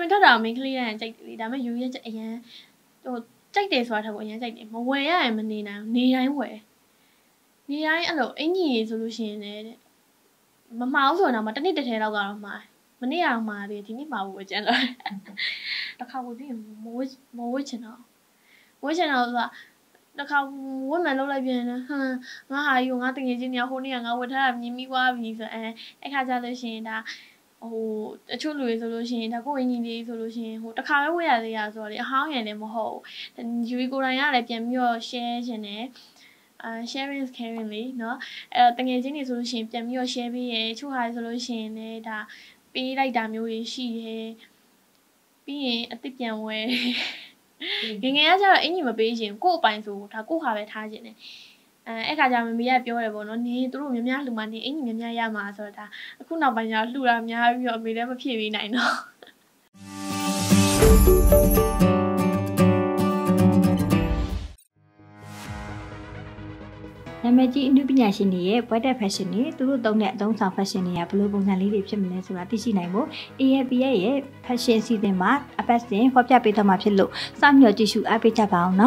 မင်းထွက်တာမင်းကလေးတိုင်းကြိုက်တယ်လေဒါပေမဲ့ယူရဲ့အရင်ဟိုကြိုက်တယ်ဆိုတာကိုအရင်ကြိုက်တယ်မဝယ်ရရင်မနေနိုင်နေတိုင်းဝယ်နေတိုင်းအဲ့လိုအင်ကြီးဆိုလို့ရှိရင်လည်းမမှားဘူးဆိုတော့မှတစ်နေ့တစ်ထဲတော့ကတော့မှားမနေ့ကတော့မှားတယ်ဒီနေ့မှာဘူးပဲကျန်တော့တစ်ခါဝင်ပြီးမဝစ်ချင်တော့ဆိုတာတစ်ခါဝတ်မှန်လောက်လိုက်ပြန်တယ်ဟမ်ငါဟာယူငါတငယ်ချင်းတွေကဟိုနေ့ကငါဝတ်ထားတာမြင်မိသွားပြီဆိုအဲ့ခါကျလို့ရှိရင်ဒါဟိုတချို့လူတွေဆိုလို့ရှိရင်ဒါကိုအင်ကြီးလေးဆိုလို့ရှိရင်ဟိုတစ်ခါပဲဝတ်ရသေးရဆိုတော့လေအဟောင်းရံလည်းမဟုတ်ယူရီကိုရိုင်းကလည်းပြန်ပြီးတော့ share ချင်တယ် sharing is caring လေเนาะအဲ့တော့တငယ်ချင်းတွေဆိုလို့ရှိရင်ပြန်ပြီးတော့ share ပေးရချို့ဟာဆိုလို့ရှိရင်လည်းဒါပေးလိုက်တာမျိုးတွေရှိတယ်ပြီးရင်အစ်စ်ပြန်ဝဲငငယ်ကကျတော့အင်ကြီးမပေးချင်ကို့အပိုင်ဆိုဒါကို့ဟာပဲထားချင်တယ်အဲ့ခါကျမမေကပြောတယ်ပေါ့နော်နင်တို့များများလှူမှနင်အင်ကြီးများများရမှာဆိုတော့ဒါအခုနောက်ပိုင်းကျလှူတာများပြီးတော့အမေလည်းမဖြည့်ပေးနိုင်တော့နာမည်ကြီးအနုပညာရှင်တွေရဲ့ Wedding Fashion တွေသူတို့သုံးတဲ့အသုံးဆောင် fashion တွေကဘယ်လိုပုံစံလေးတွေဖြစ်မလဲဆိုတာသိရှိနိုင်ဖို့ AFP ရဲ့ fashion စီစဉ်မှာအပတ်စဉ်ဖော်ပြပေးသွားမှာဖြစ်လို့စောင့်မျှော်ကြည့်ရှုအားပေးကြပါအောင်နော်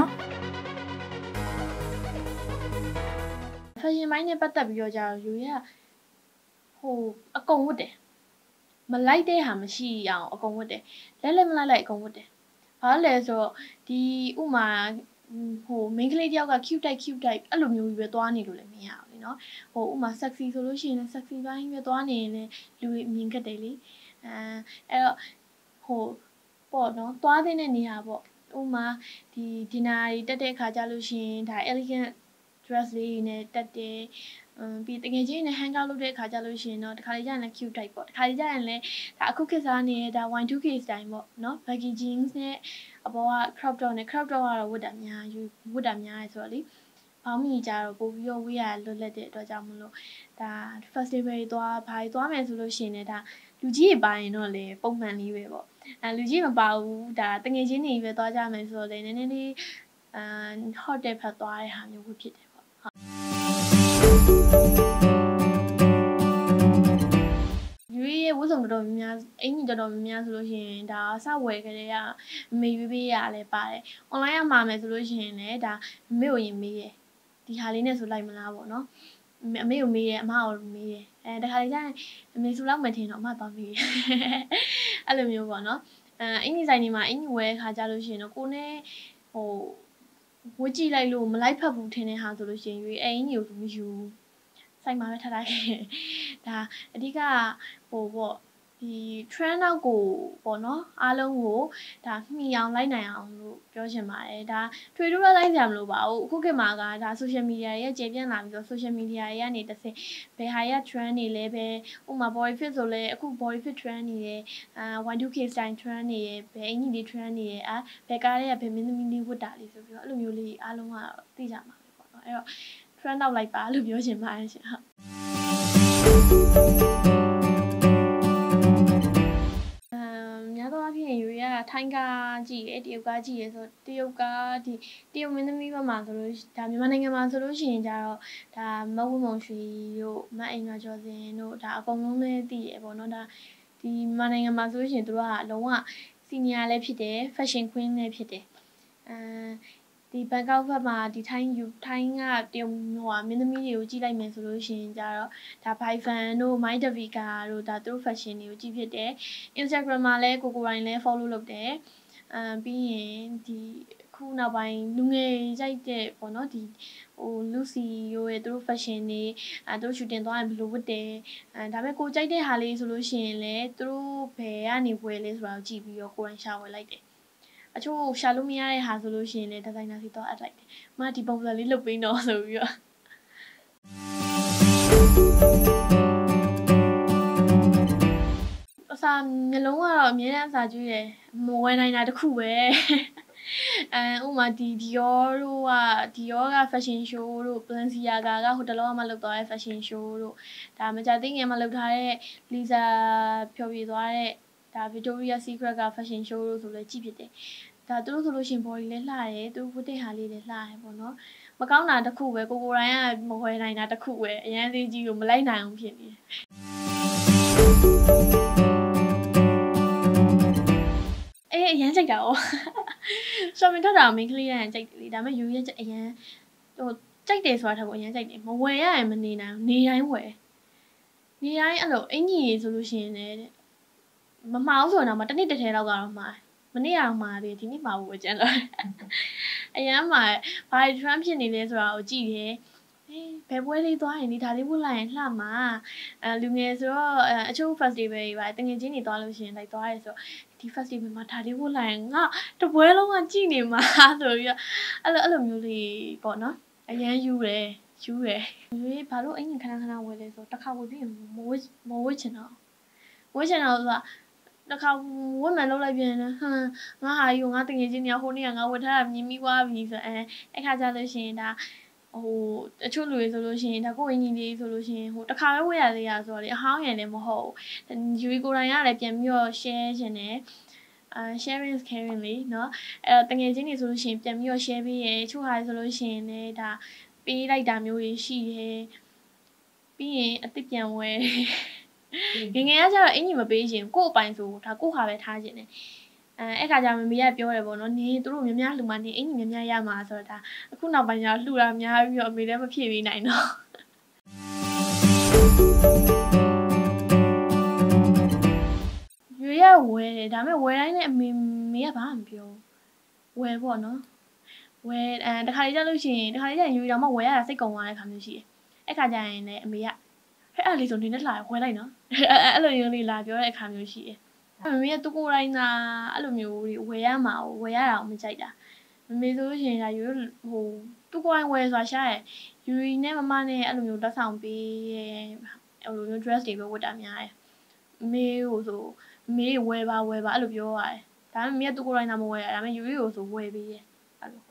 fashion ပိုင်းနဲ့ပတ်သက်ပြီးတော့ကြာယူရဟိုအကုန်ဝတ်တယ်မလိုက်တဲ့ဟာမရှိအောင်အကုန်ဝတ်တယ်လဲမလိုက်အကုန်ဝတ်တယ်ဘာလဲဆိုတော့ဒီဥမာဟို main ကလေးတယောက်က cute type အဲ့လိုမျိုးကြီးပဲသွားနေလို့လည်းမရဘူးလေနော်ဟိုဥမာ sexy ဆိုလို့ရှိရင်လည်း sexy ဘိုင်းပဲသွားနေရင်လည်းလူတွေမြင်ခဲ့တယ်လေအဲ့တော့ဟိုပေါ့နော်သွားတဲ့နေရာပေါ့ဥမာဒီ dinner တွေတက်တဲ့အခါကြလို့ရှိရင်ဒါ elegant dress လေးနဲ့တက်တယ်ပြီးတကယ်ချင်းနဲ့ hang out လုပ်တဲ့အခါကြလို့ရှိရင်တော့တခါလေကြာရင်လည်း cute type ပေါ့တခါလေကြာရင်လည်းဒါအခုခေတ်စားနေတဲ့ဒါ Y2K style ပေါ့နော် baggy jeans နဲ့အပေါ်က crop top နဲ့ crop top ကတော့ဝတ်တာများရဲဆိုတော့လေဘောင်းမီကြတော့ပို့ပြီးတော့ဝေးရလွတ်လပ်တဲ့အတွက်ကြောင့်မလို့ဒါ festival တွေသွားမယ်ဆိုလို့ရှိရင်လည်းဒါလူကြီးတွေပါရင်တော့လေပုံမှန်လေးပဲပေါ့လူကြီးမပါဘူးဒါတငယ်ချင်းတွေပဲသွားကြမယ်ဆိုတော့လေနည်းနည်းလေးhot တဲ့ဖက်သွားတဲ့ဟာမျိုးဖြစ်တယ်ပေါ့ဟုတ်ရွေးဝတ်စုံတော်တော်များများအင်ကြီးတော်တော်များများဆိုလို့ရှိရင်ဒါစဝယ်ကြတဲ့ကမေရွေးပေးရလဲပါတယ် online မှာမယ်ဆိုလို့ရှိရင်လည်းဒါမေကိုရင်မေးရဒီဟာလေးနဲ့ဆိုလိုက်မလားပေါ့နော်အမေကိုမေးရအမကိုမေးရတခါလေကျရင်အမေဆိုလောက်မထင်တော့အမသွားမေးရအဲ့လိုမျိုးပေါ့နော်အင်ကြီးဆိုင်တွေမှာအင်ကြီးဝယ်ခါကြလို့ရှိရင်တော့ကိုနဲ့ဟိုဝတ်ကြည့်လိုက်လို့မလိုက်ဖက်ဘူးထင်တဲ့ဟာဆိုလို့ရှိရင်ရွေးအင်ကြီးကိုမယူဆိုင်မှာပဲထားထားခဲ့ဒါအဓိကဟိုပေါ့ဒီ trend နောက်ကိုပေါ့နော်အားလုံးကိုဒါမှီအောင်လိုက်နိုင်အောင်လို့ပြောချင်ပါတယ်ဒါထွေထူးတော့လိုက်ကြမလို့ပါဘူးအခုခေတ်မှာကဒါ social media ရဲ့ကျေပြန့်လာပြီးတော့ social media တွေကနေတစ်ဆင့်ဘယ်ဟာရ trend တွေလဲပဲဥမာ body fit ဆိုလဲအခု body fit trend နေရY2K style trend နေရဘယ်အင်ကြီးလေး trend နေရဘယ်ကားတွေကဘယ်မင်းသမီးလေးဝတ်တာလေးဆိုပြီးတော့အဲ့လိုမျိုးလေးအားလုံးကသိကြမှာပဲပေါ့နော်အဲ့တော့ trend နောက်လိုက်ပါလို့ပြောချင်ပါတယ်ရှင်ဟုတ်များသောအားဖြင့်ယူရထိုင်းကားကြည့်ရတရုတ်ကားကြည့်ရဆိုတရုတ်ကားဒီတရုတ်မင်းသမီးဘက်မှာဆိုလို့ဒါမြန်မာနိုင်ငံမှာဆိုလို့ရှိရင်ကြတော့ဒါမဝမုံရွှေတို့မအိမ်ကကျော်စင်တို့ဒါအကုန်လုံးလည်းသိရပေါ့နော်ဒါဒီမြန်မာနိုင်ငံမှာဆိုလို့ရှိရင်တို့ကလုံးဝ senior လည်းဖြစ်တယ် fashion queen လည်းဖြစ်တယ်ဒီဘန်ကောက်ဘက်မှာဒီထိုင်းကတရုတ်ဟိုမင်းသမီးတွေကိုကြည့်လိုက်မယ်ဆိုလို့ရှိရင်ကြတော့ဒါ Bifan တို့ My Devika တို့ဒါသူတို့ fashion တွေကိုကြည့်ဖြစ်တယ် Instagram မှာလည်းကိုရိုင်းလည်း follow လုပ်တယ်ပြီးရင်ဒီခုနောက်ပိုင်းလူငယ်ကြိုက်တဲ့ပေါ့နော်ဒီဟို Lucy တို့ရဲ့သူတို့ fashion တွေသူတို့ shooting သွားရင်ဘယ်လိုဝတ်တယ်ဒါပေမဲ့ကိုကြိုက်တဲ့ဟာလေးဆိုလို့ရှိရင်လည်းသူတို့ဘယ်ကနေဝယ်လဲဆိုတာကိုကြည့်ပြီးတော့ကိုရိုင်းရှာဝယ်လိုက်တယ်အချို့ရှာလို့မရတဲ့ဟာဆိုလို့ရှိရင်လည်းဒီဇိုင်နာစီတော့အပ်လိုက်တယ်။မဒီပုံစံလေးလုပ်ပေးတော့ဆိုပြီးတော့အစာမျိုးလုံးကတော့အမြဲတမ်းအစာကျွေးတယ်မဝယ်နိုင်တာတခုပဲဥမာဒီ Dior တို့က Dior က fashion show တို့ Balenciaga ကဟိုတလောမှလုပ်သွားတဲ့ fashion show တို့ဒါမကြသိငယ်မှလုပ်ထားတဲ့ Lisa ဖြော်ပြသွားတဲ့ဒါ Victoria Secret က fashion show လို့ဆိုလဲကြည့်ဖြစ်တယ်ဒါသူတို့ဆိုလို့ရှိရင် body လည်းလှတယ်သူဝတ်တဲ့ဟာလေးလည်းလှတယ်ပေါ့နော်မကောင်းတာတစ်ခုပဲကိုရိုင်းကမဝယ်နိုင်တာတစ်ခုပဲအရန်သေးကြီးကိုမလိုက်နိုင်အောင်ဖြစ်နေတယ်အရင်ကြိုက်တာ哦ရှော့မင်းထွက်တာမင်းကလေးတိုင်းကြိုက်တယ်လေဒါပေမဲ့ယူရဲ့အရင်ဟိုကြိုက်တယ်ဆိုတာထက်ကိုအရင်ကြိုက်တယ်မဝယ်ရရင်မနေနိုင်နေတိုင်းဝယ်နေတိုင်းအဲ့လိုအင်ကြီးဆိုလို့ရှိရင်လည်းမမှားဘူးဆိုတော့မှတစ်နေ့တစ်ထဲလောက်ကတော့မှားမနေ့ကမှားတယ်ဒီနေ့မှာဘူးပဲကျန်တော့အရင်မှာဘာ trend ဖြစ်နေလဲဆိုတာကိုကြည့်တယ်ဘယ်ပွဲလေးသွားရင်ဒီဒါလေးဝတ်လိုက်ရင်လှမှာလူငယ်ဆိုတော့အချို့ festival တွေပါတငယ်ချင်းတွေသွားလို့ရှိရင်လိုက်သွားရဲဆိုဒီ festival မှာဒါလေးဝတ်လိုက်ရင်ငါတပွဲလုံးကကြည့်နေမှာဆိုပြီးတော့အဲ့လိုမျိုးလေးပေါ့နော်အရန်ယူတယ်ဘာလို့အင်္ဂခဏဝယ်လဲဆိုတစ်ခါဝယ်ပြီးမဝတ်ချင်တော့ဆိုတာတစ်ခါဝတ်မှန်လုပ်လိုက်ပြန်တယ်ငါဟာယူငါတငယ်ချင်းတွေကဟိုနေ့ကငါဝတ်ထားတာမြင်မိသွားပြီဆိုအဲ့ခါကြလို့ရှိရင်ဒါအချို့လူတွေဆိုလို့ရှိရင်ဒါကိုအင်ကြီးလေးဆိုလို့ရှိရင်တစ်ခါပဲဝယ်ရသေးရဆိုတော့လေအဟောင်းရယ်လည်းမဟုတ်ယူကိုယ်တိုင်ကလည်းပြန်ပြီးတော့ share ချင်တယ်sharing is caring လေเนาะအဲ့တော့တငယ်ချင်းတွေဆိုလို့ရှိရင်ပြန်ပြီးတော့ share ပေးရချို့ဟာဆိုလို့ရှိရင်လည်းဒါပေးလိုက်တာမျိုးတွေရှိတယ်ပြီးရင်အစ်စ်ပြန်ဝယ်ငယ်ကကျတော့အင်ကြီးမပေးချင်ကို့အပိုင်ဆိုဒါကို့ဟာပဲထားချင်တယ်အဲ့ခါကျမမေကပြောတယ်ပေါ့နော်နင်းတို့များလှူမှနင်းအင်ကြီးများရမှာဆိုတော့ဒါအခုနောက်ပိုင်းကျလှူတာများပြီးတော့အမေလည်းမဖြည့်ပေးနိုင်တော့ရွေးရဝယ်တယ်ဒါပေမဲ့ဝယ်တိုင်းလည်းအမေကဘာမှမပြောဝယ်ပေါ့နော်ဝယ်တခါလေးကြလို့ရှိရင်တခါလေးကျရင်ရွေးတော့မှဝယ်ရတာစိတ်ကုန်သွားတဲ့ခါမျိုးရှိတယ်အဲ့ခါကျရင်လည်းအမေကအဲ့လေးဆိုနေနဲ့လာဝယ်လိုက်နော်အဲ့လိုမျိုးလေးလာပြောတဲ့အခါမျိုးရှိတယ်မမေကသူကိုယ်တိုင်းသာအဲ့လိုမျိုးဝယ်ရမှာဝယ်ရတာမကြိုက်တာမမေဆိုလို့ရှိရင်ဒါယူသူကိုယ်တိုင်းဝယ်ဆိုတာရှားရယူနဲ့မမနဲ့အဲ့လိုမျိုးလက်ဆောင်ပေးရဲ့အဲ့လိုမျိုး dress တွေပဲဝတ်တာများတယ်မေကိုဆိုမေဝယ်ပါအဲ့လိုပြောရတယ်ဒါပေမဲ့မေကသူကိုယ်တိုင်းသာမဝယ်ရဒါပေမဲ့ယူကိုဆိုဝယ်ပေးရဲ့အဲ့လို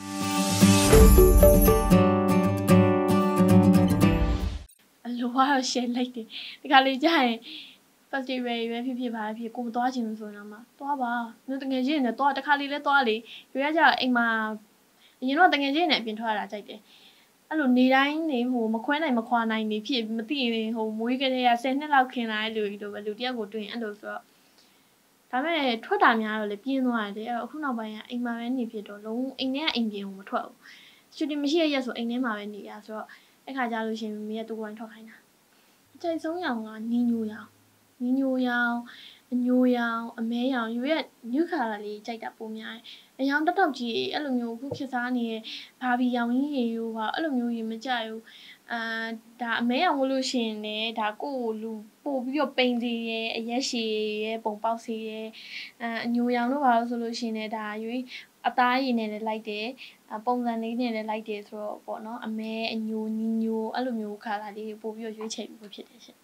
အလိုကတော့ share လိုက်တယ်ဒီခါလေးကြာရင်festival ပဲဖြစ်ပါဖြစ်ကိုမသွားချင်လို့ဆိုရင်တော့သွားပါမျိုးတငယ်ချင်းနဲ့သွားတခါလေးလဲသွားလေရွေးရကြအိမ်မှာအရင်တော့တငယ်ချင်းနဲ့အပြင်ထွက်ရတာကြိုက်တယ်အဲ့လိုနေတိုင်းနေမခွဲနိုင်မခွာနိုင်နေဖြစ်မသိရင်မွေးကလေးက10နှစ်လောက်ခင်လာတဲ့လူကြီးတို့ပဲလူတယောက်ကိုတွေ့ရင်အဲ့လိုဆိုတော့ဒါပေမဲ့ထွက်တာများတော့လေပြင်းသွားတယ်အဲ့တော့အခုနောက်ပိုင်းကအိမ်မှာပဲနေဖြစ်တော့လုံးအိမ်ထဲကအိမ်ပြင်ကိုမထွက်ဘူးရှူတင်မရှိရရက်ဆိုအိမ်ထဲမှာပဲနေရဆိုတော့အဲ့ခါကြလို့ရှင်မမေကတူကိုင်းထွက်ခိုင်းတာအချိန်ဆုံးရောင်ကနီညိုရောင်အညိုရောင်အမဲရောင်ရွေးရ new color လေးကြိုက်တာပုံများတယ်အရောင်တောက်ကြီးအဲ့လိုမျိုးခုခေတ်စားနေတဲ့ဘာဘီရောင်ကြီးရေရောပါအဲ့လိုမျိုးကြီးမကြိုက်ဘူးဒါအမဲရောင်ဝလို့ရှိရင်လည်းဒါကိုယ့်လူပို့ပြီးတော့ပိန်စီရဲအရက်ရှည်ရဲပုံပေါက်စီရဲအညိုရောင်တို့ပါလို့ဆိုလို့ရှိရင်လည်းဒါရွေးအသားရည်နဲ့လည်းလိုက်တယ်ပုံစံလေးနဲ့လည်းလိုက်တယ်ဆိုတော့ပေါ့နော်အမဲအညိုညီညိုအဲ့လိုမျိုးခါလာလေးပို့ပြီးတော့ရွေးချယ်ပြီးဖြစ်တယ်ရှင်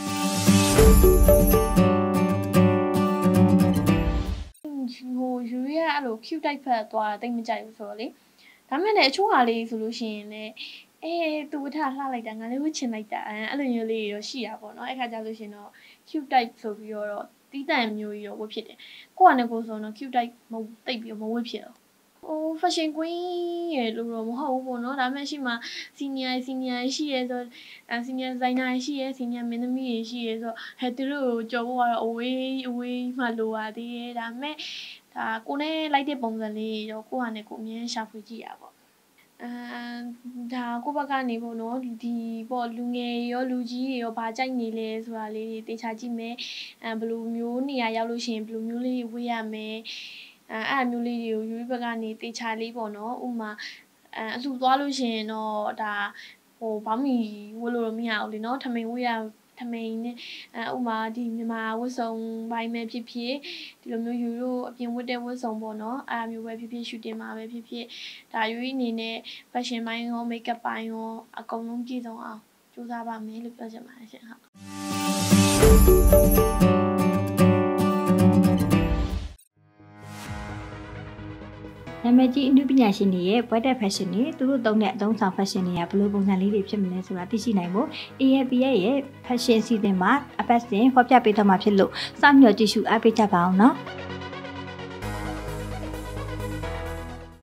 ယူရအဲ့လို cute type ဖက်သွားတာတိတ်မကြိုက်ဘူးဆိုတော့လေဒါမဲ့လည်းအချို့ဟာလေးဆိုလို့ရှိရင်လည်းသူဝတ်ထားလှလိုက်တာငါလည်းဝတ်ချင်လိုက်တာအဲ့လိုမျိုးလေးတော့ရှိတာပေါ့နော်အဲ့ခါကျလို့ရှိရင်တော့ cute type ဆိုပြီးတော့တီးတန့်မျိုးကြီးတော့ဝတ်ဖြစ်တယ်ကိုကလည်းကိုဆိုတော့ cute type မတိတ်ပြီးမဝတ်ဖြစ်တော့ fashion queen ရဲ့လို့တော့မဟုတ်ဘူးပေါ့နော်ဒါမဲ့ရှိမှ senior ရှိရဲဆိုsenior designer ရှိရဲ senior မင်းသမီးရှိရဲဆိုဟဲ့သူတို့ကြော်ဖို့ကတော့အဝေးမှလိုပါသေးတယ်ဒါမဲ့ဒါကိုနဲ့လိုက်တဲ့ပုံစံလေးတော့ကိုကနဲ့ကိုအမြဲရှာဖွေကြည့်ရပါပေါ့ဒါကိုဘက်ကနေပေါ့နော်ဒီပေါ့လူငယ်ရောလူကြီးရောဘာကြိုက်နေလဲဆိုတာလေးတွေတေချာကြည့်မယ်ဘယ်လိုမျိုးနေရာရောက်လို့ရှိရင်ဘယ်လိုမျိုးလေးဝေးရမယ်အဲ့မျိုးလေးတွေကိုယူဘက်ကနေတေချာလေးပေါ့နော်ဥမာအလှသွားလို့ရှိရင်တော့ဒါဘာမှဝတ်လို့မရဘူးလေနော်ထမိန်ဝေးရထမိန်နဲ့ဥမာဒီမြန်မာဝတ်စုံပိုင်းပဲဖြစ်ဖြစ်ဒီလိုမျိုးယူလို့အပြင်ဝတ်တဲ့ဝတ်စုံပေါ့နော်အဲ့မျိုးပဲဖြစ်ဖြစ်ရှူတင်မှာပဲဖြစ်ဖြစ်ဒါယူအနေနဲ့ fashion ပိုင်းရော makeup ပိုင်းရောအကုန်လုံးကြည့်ဆုံးအောင်ကြိုးစားပါမယ်လို့ပြောချင်ပါတယ်ရှင်ဟုတ်နာမည်ကြီးအနုပညာရှင်တွေရဲ့ Brighter Fashion တွေသူတို့သုံးတဲ့အသုံးဆောင် fashion တွေကဘယ်လိုပုံစံလေးတွေဖြစ်မလဲဆိုတာသိရှိနိုင်ဖို့ AFPS ရဲ့ fashion စီစဉ်မှာအပတ်စဉ်ဖော်ပြပေးသွားမှာဖြစ်လို့စောင့်မျှော်ကြည့်ရှုအားပေးကြပါအောင်နော်